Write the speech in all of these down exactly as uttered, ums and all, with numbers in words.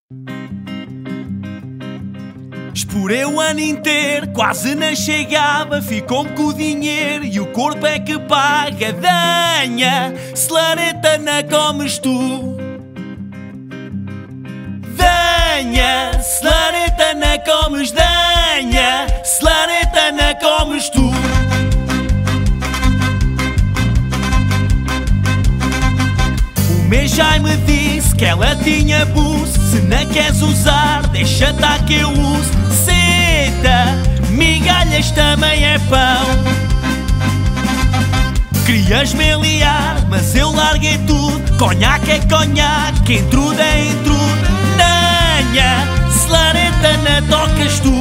Explorei o ano inteiro, quase não chegava. Ficou-me com o dinheiro e o corpo é que paga. Danha, celareta não comes tu. Danha, celareta não comes. Danha, celareta não comes tu. O mês já me disse que ela tinha buço. Se não queres usar, deixa tá que eu uso. Senta, migalhas também é pão. Querias me aliar, mas eu larguei tudo. Conhaque é conhaque, intrude é intrude. Nanha, celareta não tocas tu.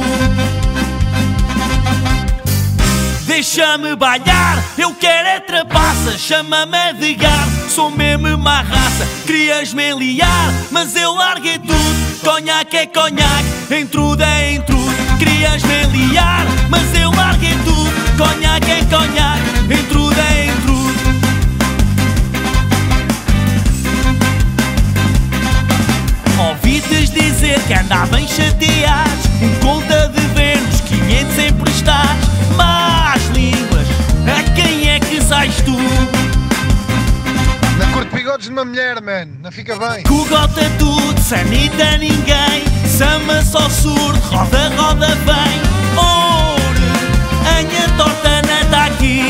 Deixa-me balhar, eu quero é trapaça. Chama-me de garfo, sou mesmo má raça. Querias-me liar, mas eu larguei tudo. Conhaque é conhaque, intrude é intrude. Querias-me liar, mas eu larguei tudo. Conhaque é conhaque, intrude é intrude. Ouvi-te dizer que andavam chateados. Um conta de ver-nos quinhentos emprestados. Más línguas, a quem é que sais tu? Não curto bigodes de uma mulher, man, não fica bem. Cogota tudo, sanita ninguém. Sama só surdo, roda, roda bem. Ouro, anha torta não tá aqui.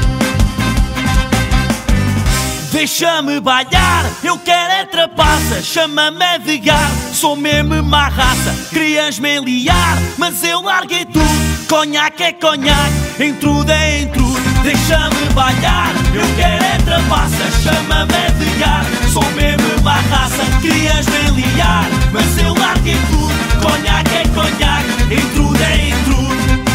Deixa-me balhar, eu quero é trapaça. Chama-me de garfo, sou mesmo má raça. Querias-me liar, mas eu larguei tudo. Conhaque é conhaque, intrude é intrude. Deixa-me balhar, eu quero é trapaça. Chama-me de garfo, sou mesmo má raça. Querias-me liar, mas eu larguei tudo. Conhaque é conhaque, intrude é intrude.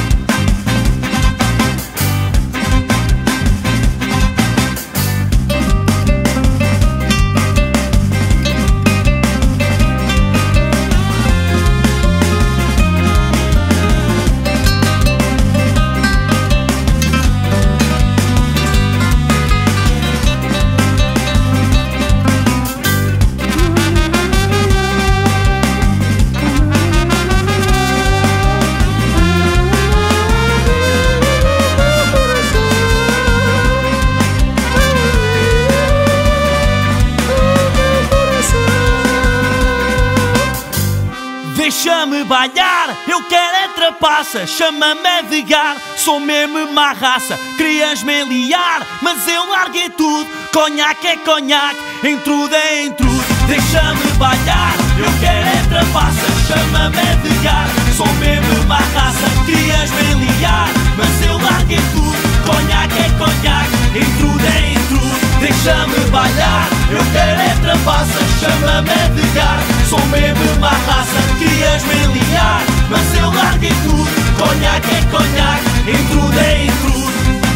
Deixa-me balhar, eu quero é trapaça. Chama-me de garfo, sou mesmo má raça. Querias-me liar, mas eu larguei tudo. Conhaque é conhaque, intrude é intrude. Deixa-me balhar, eu quero é trapaça. Chama-me de garfo, sou mesmo má raça. Querias-me liar, mas eu larguei tudo. Conhaque é conhaque, intrude é intrude. Deixa-me balhar, eu quero é trapaça. Chama-me de garfo, sou mesmo má raça. Querias-me liar, mas eu larguei tudo. Conhaque é conhaque, intrude é intrude.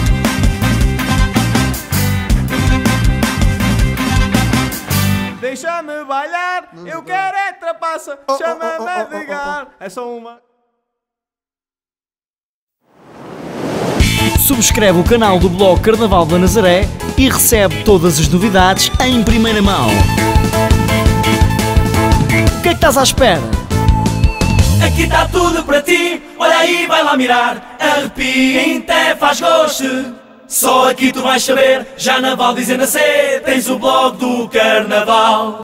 Deixa-me balhar, eu quero é trapaça. Chama-me de garfo. É só uma. Subscreve o canal do blog Carnaval da Nazaré e recebe todas as novidades em primeira mão. O que é que estás à espera? Aqui está tudo para ti, olha aí, vai lá mirar. Arrepia, até faz gosto. Só aqui tu vais saber, já na Val dizendo a C, tens o blog do Carnaval.